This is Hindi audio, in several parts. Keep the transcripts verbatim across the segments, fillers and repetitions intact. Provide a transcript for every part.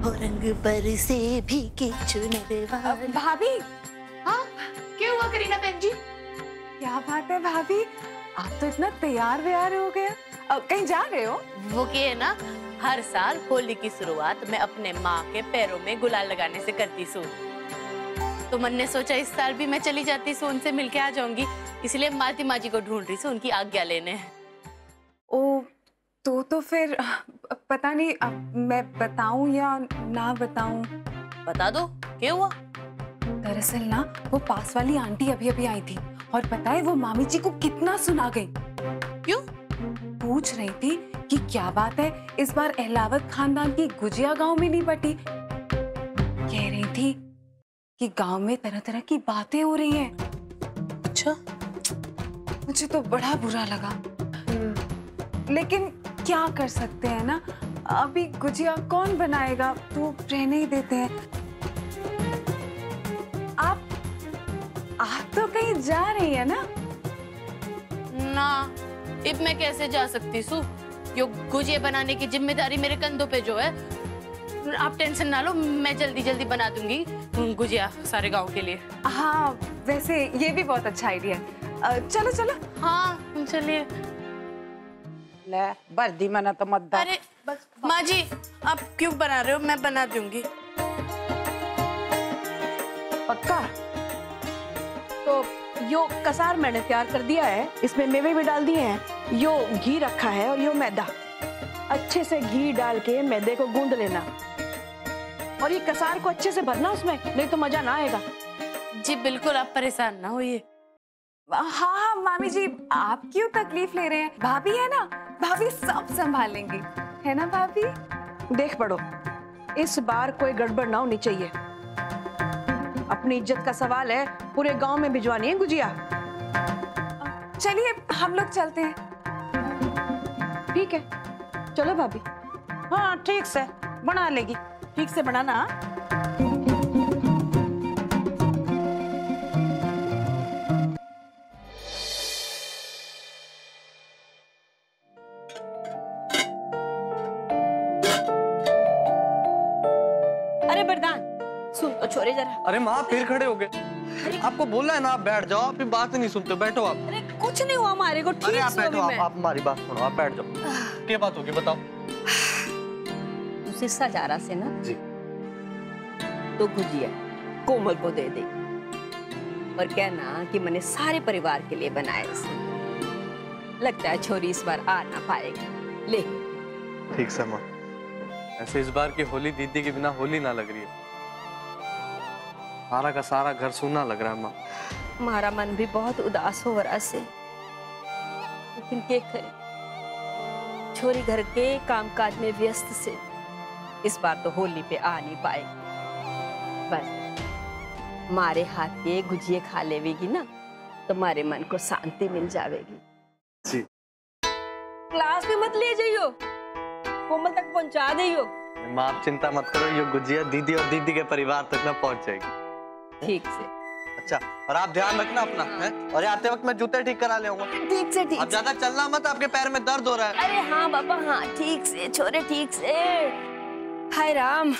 हो रंग बरसे भीगे चुनर वाली। भाभी। हाँ क्या हुआ करीना बहन जी? क्या बात है भाभी, आप तो इतना तैयार व्यार हो गए, कहीं जा रहे हो? वो क्या है ना, हर साल होली की शुरुआत मैं अपने माँ के पैरों में गुलाल लगाने से करती हूँ, तो मन ने सोचा इस साल भी मैं चली जाती हूँ, उनसे मिलके आ जाऊंगी, इसलिए मालती माँ जी को ढूंढ रही हूँ उनकी आज्ञा लेने। ओ तो तो फिर पता नहीं मैं बताऊं या ना बताऊं? बता दो क्या हुआ। दरअसल ना वो पास वाली आंटी अभी अभी आई थी और पता है वो मामी जी को कितना सुना गई। क्यों? पूछ रही थी कि क्या बात है इस बार अहलावत खानदान की गुजिया गांव में नहीं बटी। कह रही थी कि गांव में तरह तरह की बातें हो रही हैं। अच्छा, मुझे तो बड़ा बुरा लगा, लेकिन क्या कर सकते हैं ना, अभी गुजिया कौन बनाएगा, तो रहने ही देते हैं। आप आप तो कहीं जा रही है ना? ना, अब मैं कैसे जा सकती हूँ, यो गुजिया बनाने की जिम्मेदारी मेरे कंधों पे जो है। आप टेंशन ना लो, मैं जल्दी जल्दी बना दूंगी गुजिया सारे गांव के लिए। हाँ वैसे ये भी बहुत अच्छा आइडिया है, चलो चलो। हाँ चलिए। ले बर्दी मना तो मत दो। अरे माँ जी आप क्यों बना रहे हो, मैं बना दूंगी। पक्का? तो यो कसार मैंने तैयार कर दिया है, इसमें मेवे भी डाल दिए हैं, यो घी रखा है और यो मैदा। अच्छे से घी डाल के मैदे को गूंद लेना और ये कसार को अच्छे से भरना उसमें, नहीं तो मजा ना आएगा। जी बिल्कुल, आप परेशान ना होइए। हाँ हाँ मामी जी, आप क्यों तकलीफ ले रहे हैं, भाभी है ना, भाभी सब संभाल लेंगी, है ना भाभी? देख पड़ो, इस बार कोई गड़बड़ ना होनी चाहिए। अपनी इज्जत का सवाल है, पूरे गांव में भिजवानी है गुजिया। चलिए हम लोग चलते हैं। ठीक है चलो भाभी। हाँ ठीक से बना लेगी, ठीक से बनाना। अरे बरदान सुन तो छोरे जरा। अरे माँ फिर खड़े हो गए, आपको बोला है ना आप बैठ जाओ, आप बात नहीं सुनते, बैठो आप। अरे कुछ नहीं हुआ हमारे को, ठीक अरे आप से बैठो, मैं... आप, आप हमारी बात सुनो, आप बैठ जाओ। क्या बात होगी बताओ। सिस्सा जा रहा से ना जी, तो गुजिया कोमल को दे दे और कहना कि मैंने सारे परिवार के लिए बनाए इसे। लगता है छोरी इस बार आ ना पाएगी। ले ठीक से माँ, ऐसे इस बार की होली दीदी के बिना होली ना लग रही है, सारा का सारा घर सूना लग रहा है माँ। हमारा मन भी बहुत उदास हो रहा से, लेकिन क्या करे, छोरी घर के कामकाज में व्यस्त से इस बार तो होली पे आ नहीं पाएगी। बस हमारे हाथ के गुजिये खा लेवेगी ना, तुम्हारे मन को शांति मिल जाएगी। जी। क्लास में मत ले जाइयो, कोमल तक पहुंचा दियो। माँ आप चिंता मत करो, ये गुजिया दीदी और दीदी के परिवार तक ना पहुंच जाएगी। ठीक से। अच्छा, और आप ध्यान रखना अपना, है? और आते वक्त मैं जूते ठीक करा ले आऊंगा। ठीक से ठीक। अब ज्यादा चलना मत, आपके पैर में दर्द हो रहा है। अरे हाँ बाबा हाँ, ठीक से छोरे ठीक से। हाय राम।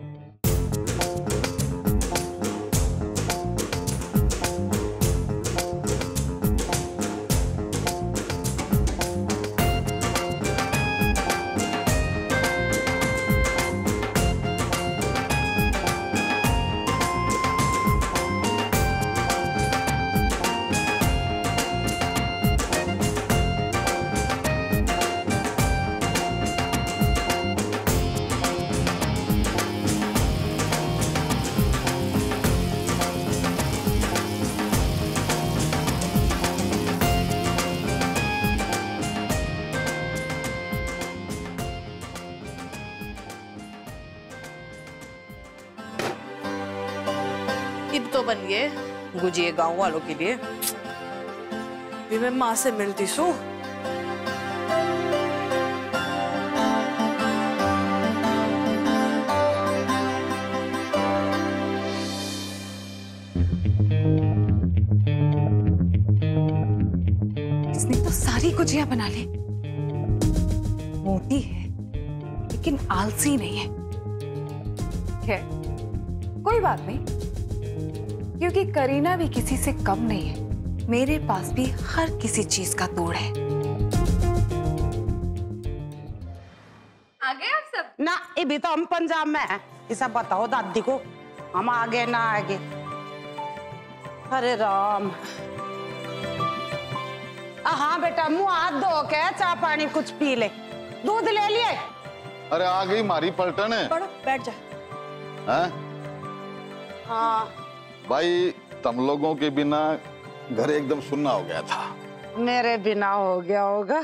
इब तो बन गए गुजिये गांव वालों के लिए। भी मैं माँ से मिलती हूँ। इसने तो सारी गुजिया बना ली। मोटी है लेकिन आलसी नहीं है। है, कोई बात नहीं, क्योंकि करीना भी किसी से कम नहीं है। मेरे पास भी हर किसी चीज का तोड़ है। आगे आप सब? ना ये भी तो हम पंजाब में है। ये सब बताओ दादी को, हम आगे ना आगे। अरे राम। हाँ बेटा, मुंह हाथ धो के चाय पानी कुछ पी ले। दूध ले लिए? अरे आ गई मारी पलटन है। पढ़ो, बैठ जा। हैं? हाँ भाई तुम लोगों के बिना घर एकदम सुन्ना हो गया था। मेरे बिना हो गया होगा।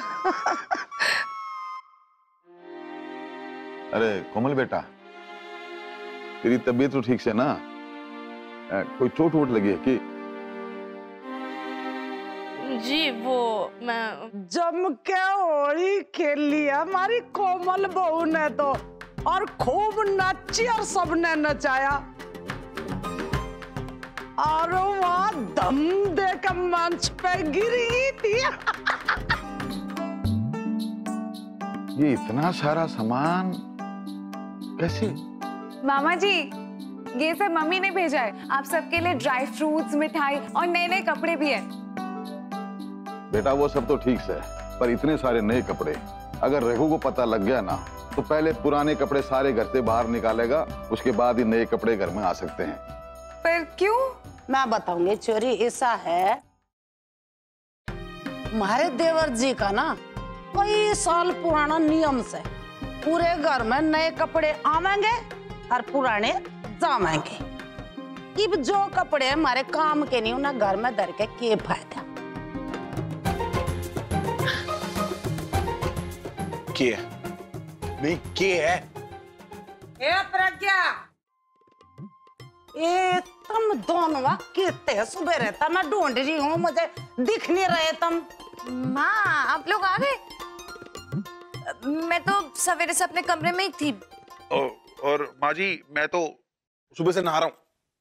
अरे कोमल बेटा, तेरी तबीयत तो ठीक से ना? आ, कोई चोट वोट लगी है कि? जी वो मैं जम के होली खेल लिया हमारी कोमल बहू ने तो, और खूब नाची और सबने नचाया। और वहां दम दे के मंच पे गिरी थी। ये इतना सारा सामान कैसे? मामा जी, ये सब मम्मी ने भेजा है। आप सबके लिए ड्राई फ्रूट्स, मिठाई और नए नए कपड़े भी है। बेटा वो सब तो ठीक से है, पर इतने सारे नए कपड़े अगर रघु को पता लग गया ना, तो पहले पुराने कपड़े सारे घर से बाहर निकालेगा, उसके बाद ही नए कपड़े घर में आ सकते हैं। पर क्यों? मैं बताऊंगी चोरी। ऐसा है, हमारे देवर जी का ना कई साल पुराना नियम से पूरे घर में नए कपड़े आवेंगे और पुराने जावेंगे। अब जो कपड़े हमारे काम के नहीं, उन्हें घर में धर के के फायदा। के नहीं के है? ए प्रज्ञा, ए तुम दोनों कितने सुबह रहता मैं ढूंढ रही हूँ, मुझे दिख नहीं रहे तुम। माँ, आप लोग आ गए? मैं तो सवेरे से अपने कमरे में ही थी। और, और माँ जी, मैं तो सुबह से नहा रहा हूँ।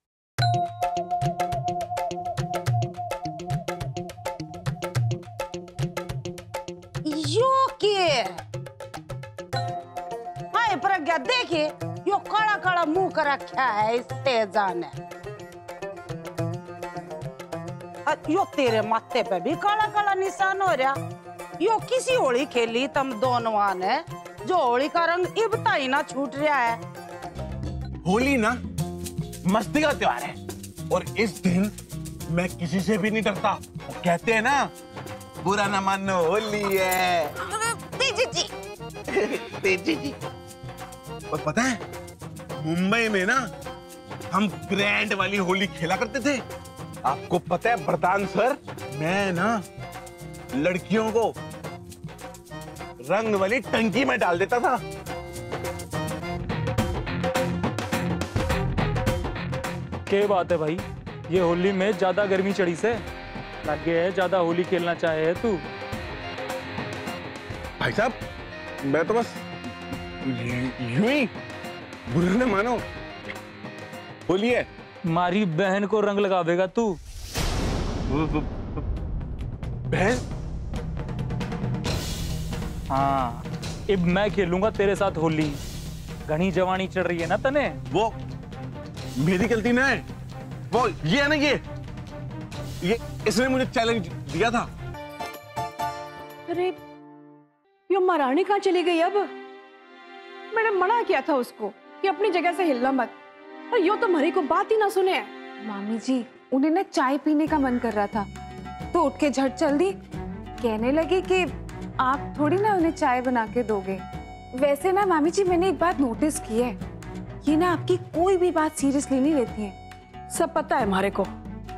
यो के हाय प्रज्ञा, देखिए यो काला काला मुंह कर रखा है इस तेजा ने। यो तेरे माथे पे भी काला काला निशान हो रहा। यो किसी होली खेली तुम दोनों ने, जो होली का रंग इबता ही ना छूट रहा है। होली ना मस्ती का त्योहार है, और इस दिन मैं किसी से भी नहीं डरता। वो कहते हैं ना, बुरा ना मानो होली है। तेजी जी तेजी जी। और पता है, मुंबई में ना हम ग्रैंड वाली होली खेला करते थे। आपको पता है प्रधान सर, मैं ना लड़कियों को रंग वाली टंकी में डाल देता था। क्या बात है भाई, ये होली में ज्यादा गर्मी चढ़ी से लगे है, ज्यादा होली खेलना चाहे है तू? भाई साहब, मैं तो बस यूं ही, बुरा न मानो, होली है। मारी बहन को रंग लगावेगा तू? बहन? हाँ, अब मैं खेलूंगा तेरे साथ होली। घनी जवानी चढ़ रही है ना तने? वो मेरी गलती ना है, वो ये है ना, ये ये इसने मुझे चैलेंज दिया था। अरे यो महारानी कहाँ चली गई अब? मैंने मना किया था उसको कि अपनी जगह से हिलना मत, और यो तो हमारी को बात ही ना सुने। मामी जी, उन्हें ना चाय पीने का मन कर रहा था, तो उठ के झट चल दी। कहने लगी कि आप थोड़ी ना उन्हें चाय बना के दोगे। वैसे ना मामी जी, मैंने एक बात नोटिस की है, ये ना आपकी कोई भी बात सीरियसली नहीं लेती है। सब पता है हमारे को।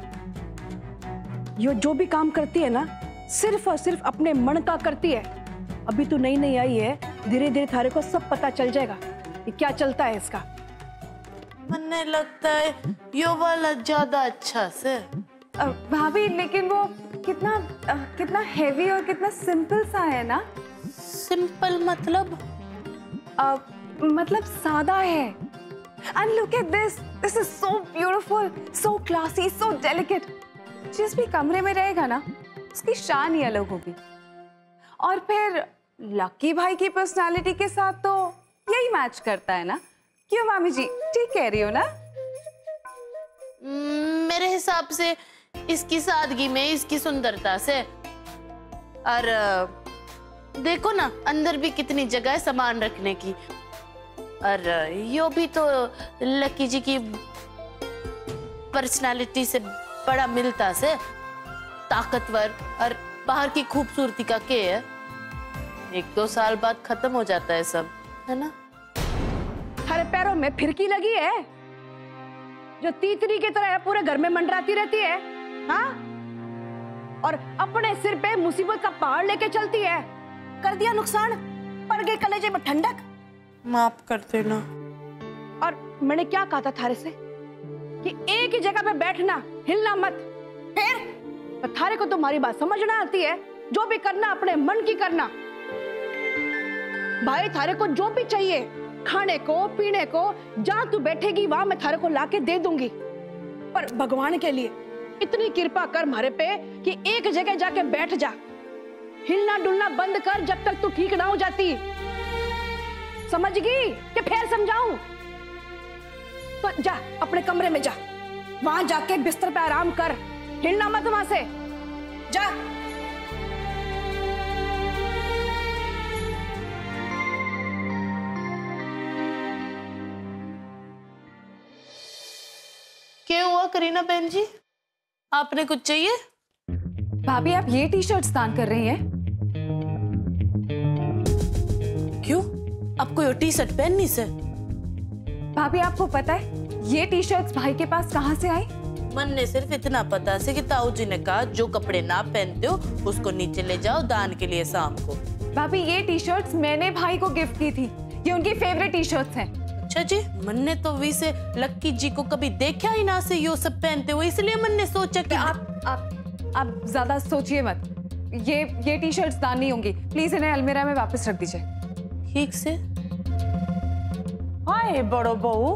यो जो भी काम करती है ना, सिर्फ और सिर्फ अपने मन का करती है। अभी तो नई नई आई है, धीरे धीरे थारे को सब पता चल जाएगा कि क्या चलता है इसका। मुझे लगता है यो वाला ज्यादा अच्छा से। भाभी, लेकिन वो कितना अ, कितना हेवी और कितना सिंपल सा है ना। सिंपल मतलब? अ, मतलब सादा है। And look at this, this is so beautiful, so classy, so delicate. जिस भी कमरे में रहेगा ना, उसकी शान ही अलग होगी। और फिर लकी भाई की पर्सनालिटी के साथ तो यही मैच करता है ना। क्यों मामी जी, ठीक कह रही हो ना? मेरे हिसाब से इसकी सादगी में इसकी सुंदरता से, और देखो ना अंदर भी कितनी जगह है सामान रखने की, और यो भी तो लकी जी की पर्सनालिटी से बड़ा मिलता से, ताकतवर और बाहर की खूबसूरती का के है। एक दो साल बाद खत्म हो जाता है सब, है ना? हरे पैरों में फिरकी लगी है जो तीतरी की तरह पूरे घर में मंडराती रहती है, हाँ? और अपने सिर पे मुसीबत का पहाड़ लेके चलती है। कर दिया नुकसान, पड़ गई कलेजे में ठंडक। माफ कर देना। और मैंने क्या कहा था थारे से कि एक ही जगह पे बैठना, हिलना मत। फिर थारे को तुम्हारी बात समझना आती है, जो भी करना अपने मन की करना। भाई थारे को जो भी चाहिए, खाने को पीने को, जहां तू बैठेगी वहां मैं थारे को लाके दे दूंगी। पर भगवान के लिए इतनी कृपा कर मारे पे कि एक जगह जाके बैठ जा, हिलना डुलना बंद कर जब तक तू ठीक ना हो जाती। समझ गई कि फिर समझाऊं? तो जा अपने कमरे में जा, वहां जाके बिस्तर पे आराम कर, हिलना मत वहां से, जा। क्या हुआ करीना बहन जी, आपने कुछ चाहिए? भाभी आप ये टी शर्ट्स दान कर रही हैं? क्यों, आपको ये टी शर्ट पहननी से? भाभी आपको पता है ये टी शर्ट्स भाई के पास कहाँ से आई? मन ने सिर्फ इतना पता से कि ताऊ जी ने कहा जो कपड़े ना पहनते हो उसको नीचे ले जाओ दान के लिए शाम को। भाभी ये टी शर्ट्स मैंने भाई को गिफ्ट की थी, ये उनकी फेवरेट टी शर्ट्स हैं। अच्छा जी, मन ने तो वी से लक्की जी को कभी देखा ही ना से यो सब पहनते हुए, इसलिए मन ने सोचा कि आप आप आप ज्यादा सोचिए मत, ये ये टी शर्ट्स दान नहीं होंगी, प्लीज इन्हें अलमीरा में वापस रख दीजिए। ठीक से। हाय बड़ो बहू,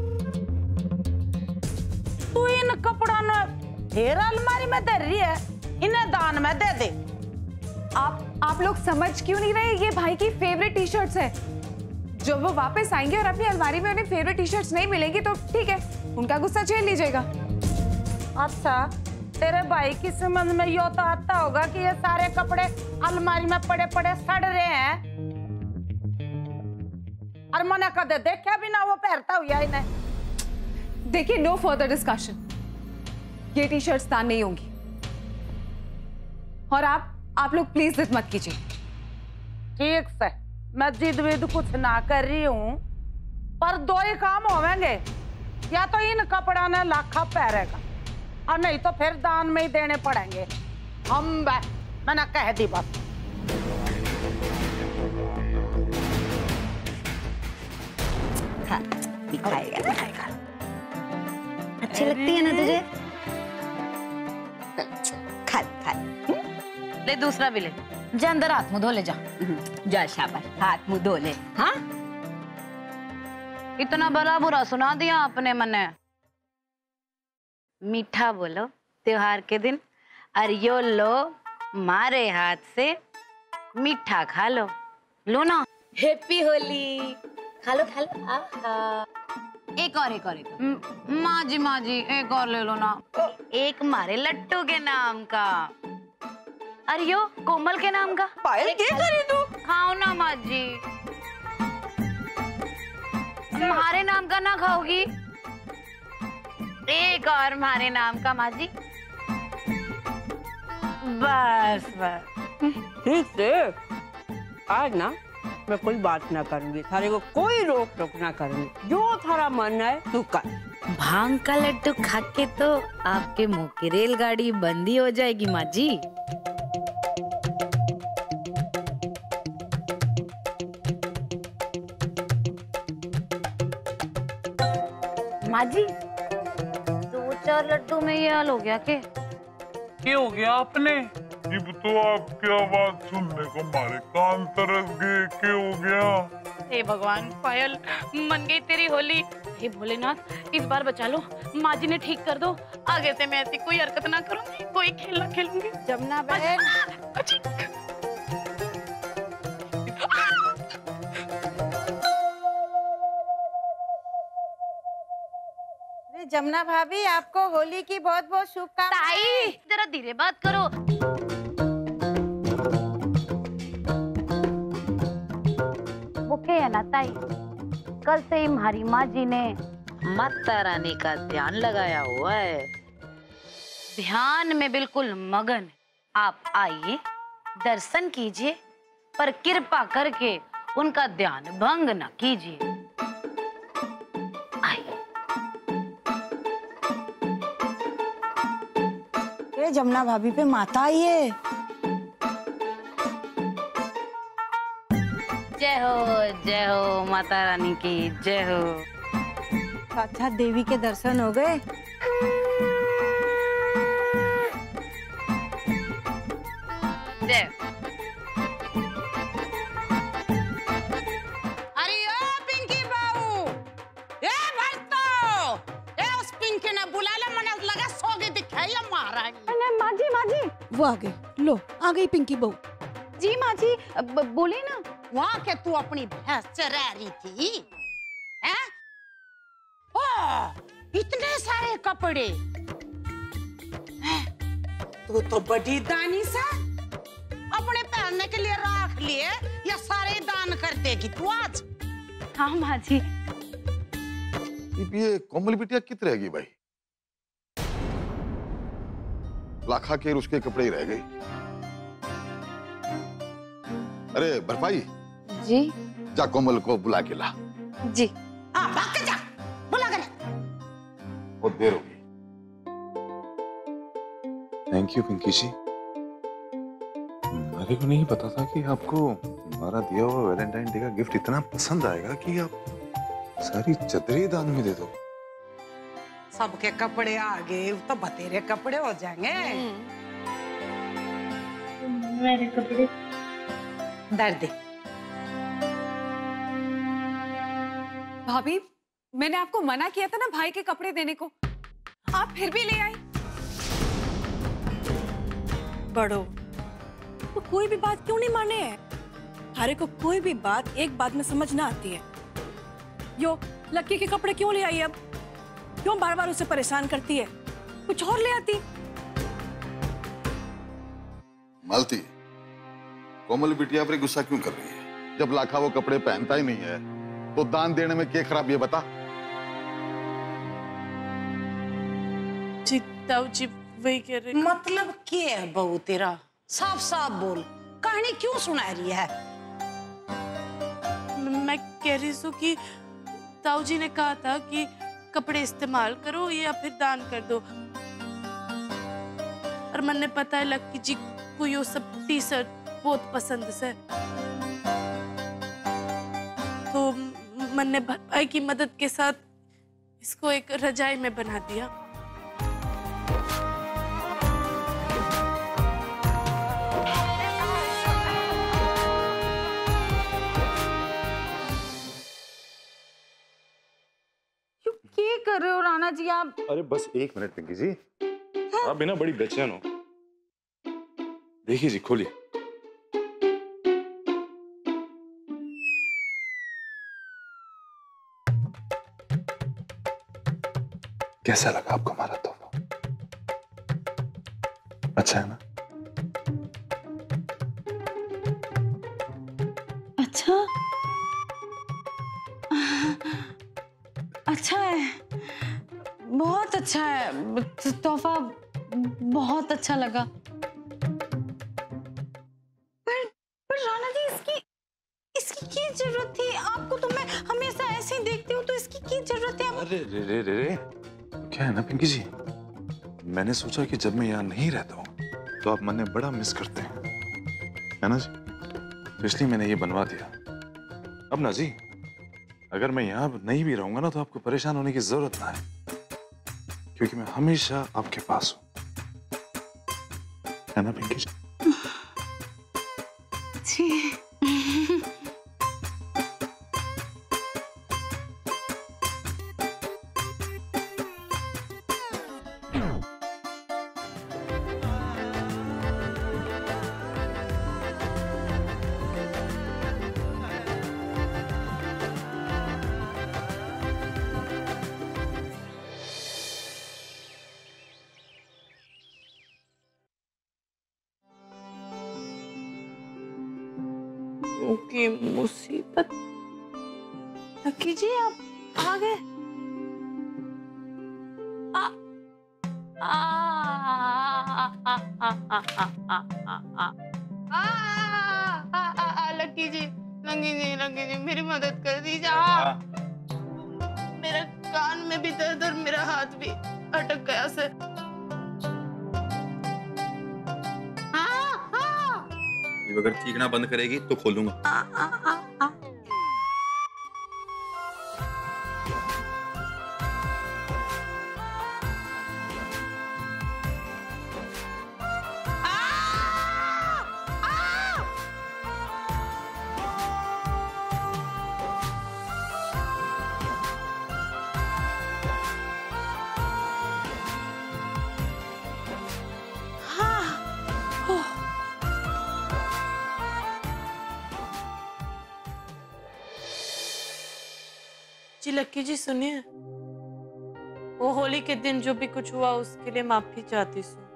तू इन कपड़ा न ढेर अलमारी में दे रही है, इन्हें दान में दे दे। आप आप लोग समझ क्यों नहीं रहे? ये भाई की फेवरेट टी शर्ट्स है। जब वो वापस आएंगे और अपनी अलमारी में उन्हें फेवरेट टी शर्ट्स नहीं मिलेंगी तो ठीक है, उनका गुस्सा झेल लीजिएगा। अच्छा, तेरे भाई की समझ में यो तो आता होगा कि ये सारे कपड़े अलमारी में पड़े पड़े सड़ रहे हैं, और मना कर दे, देखा भी ना वो पहनता हुआ इन्हें। देखिए, नो फर्दर डिस्कशन, ये टी शर्ट्स दान नहीं होंगी। और आप आप लोग प्लीज जिद मत कीजिए। ठीक से, मैं जिद विद कुछ ना कर रही हूँ, पर दो ही काम होवेंगे, या तो इन कपड़ा ने लाखा पहरेगा और नहीं तो फिर दान में ही देने पड़ेंगे। हम मैंने कह दी बात। दिखाएगा दिखाएगा। अच्छी लगती है ना तुझे? खा खा। ले दूसरा भी ले। जा अंदर हाथ मुंह धो ले जा। जा शाबाश, हाथ मुंह धो ले। हाँ? इतना बड़ा बुरा सुना दिया आपने मने। मीठा बोलो त्योहार के दिन, और यो लो मारे हाथ से मीठा खा लो। लो ना। हैप्पी होली। खा लो खा लो। आहा। एक और एक और एक और। माँ जी माँ जी एक और ले लो ना। एक मारे लट्टू के नाम का, और यो कोमल के नाम का। पायल क्या करे तू? खाओ ना माँ जी। तुम्हारे नाम का ना खाओगी? एक और हमारे नाम का माँ जी। बस बस ठीक से। आज ना मैं कोई बात ना करूंगी, थारे को कोई रोक टोक ना करूंगी, जो थारा मन है तू कर। भांग का लड्डू खा के तो आपके मुंह की रेलगाड़ी बंदी हो जाएगी माँ जी। माँ जी, दो चार लड्डू में ये हाल हो गया के? क्या हो गया आपने? अब तो आपकी आवाज सुनने को हमारे कान तरस गए। क्या हो गया? हे भगवान, पायल मन गई तेरी होली। हे भोलेनाथ, इस बार बचा लो, माँ जी ने ठीक कर दो। आगे से मैं ऐसी कोई हरकत ना करूंगी, कोई खेल ना खेलूंगी। जमुना बहन, जमुना भाभी, आपको होली की बहुत बहुत शुभकामनाएं। ताई जरा धीरे बात करो। वो क्या है ना ताई, कल से ही हमारी माँ जी ने माता रानी का ध्यान लगाया हुआ है। ध्यान में बिल्कुल मगन। आप आइए, दर्शन कीजिए, पर कृपा करके उनका ध्यान भंग न कीजिए। ये जमुना भाभी पे माता आई है। जय हो जय हो माता रानी की जय हो। साक्षात देवी के दर्शन हो गए। जय। अरे ओ पिंकी बाबू, ए भरतो, ए उस पिंकी ने बुला ले, मने लगा सोगे दिखाई या महारानी। अरे माँ जी, माँ जी, वो आ गई। लो आ गई पिंकी बहू। जी माँ जी, बोले ना। वहाँ के तू अपनी भैंस चरा रही थी, हैं? ओ, इतने सारे कपड़े, तू तो बड़ी दानी सा, अपने पहनने के लिए रख लिए या सारे दान कर देगी तू आज? हाँ माँ जी। ये कोमल बिटिया कित रहेगी भाई? लाखा के उसके कपड़े ही रह गए। अरे बर्फाई जी, जा कोमल को बुला के ला। जी। हाँ भाग के जा, बुला कर। बहुत देर होगी। Thank you Pinky ji. मेरे को नहीं पता था कि आपको हमारा दिया हुआ वैलेंटाइन डे का गिफ्ट इतना पसंद आएगा कि आप सारी चदरी दान में दे दो। सबके कपड़े आ गए तो बतेरे कपड़े हो जाएंगे। मेरे कपड़े दर्द। भाभी, मैंने आपको मना किया था ना भाई के कपड़े देने को, आप फिर भी ले आई। बड़ो, तो कोई भी बात क्यों नहीं माने है? हरे को कोई भी बात एक बात में समझ ना आती है। यो लक्की के कपड़े क्यों ले आई अब? क्यों बार बार उसे परेशान करती है? कुछ और ले आती। मालती, कोमल बिटिया पर गुस्सा क्यों कर रही है? जब लाखा वो कपड़े पहनता ही नहीं है तो दान देने में क्या खराब, ये बता। जी ताऊ जी वही कह रहे। मतलब क्या है बहू तेरा? साफ साफ बोल, कहानी क्यों सुना रही है? मैं कह रही हूँ कि ताऊ जी ने कहा था कि कपड़े इस्तेमाल करो या फिर दान कर दो, और मैंने पता है लक्की जी को ये सब टी शर्ट बहुत पसंद है, तो मैंने भाई की मदद के साथ इसको एक रजाई में बना दिया। क्या कर रहे हो राणा जी आप? अरे बस एक मिनट पिंकी जी, आप बिना बड़ी बेचैन हो। देखिए जी, खोलिए। कैसा लगा आपको हमारा तोहफा? अच्छा है ना? अच्छा, अच्छा है, बहुत अच्छा है, तोहफा बहुत अच्छा लगा। पर पर राणा जी, इसकी इसकी क्या जरूरत थी? आपको तो मैं हमेशा ऐसे ही देखती हूँ, तो इसकी क्या जरूरत है? अरे रे रे रे रे, क्या है ना पिंकी जी, मैंने सोचा कि जब मैं यहाँ नहीं रहता हूँ तो आप मन्ने बड़ा मिस करते हैं, है ना जी? तो इसलिए मैंने ये बनवा दिया। अब ना जी, अगर मैं यहाँ नहीं भी रहूंगा ना तो आपको परेशान होने की जरूरत ना है, क्योंकि मैं हमेशा आपके पास हूँ, है ना पिंकी जी? जी। की मुसीबत। लकी जी आप आ गए। आ आ आ आ आ आ आ लकी जी, लकी जी, लकी जी मेरी मदद कर दीजिए। मेरा कान में भी दर्द और मेरा हाथ भी अटक गया सर। अगर चीखना बंद करेगी तो खोलूंगा। आ, आ, आ, आ। जी लक्की जी सुनिए, वो होली के दिन जो भी कुछ हुआ उसके लिए माफी चाहती हूँ।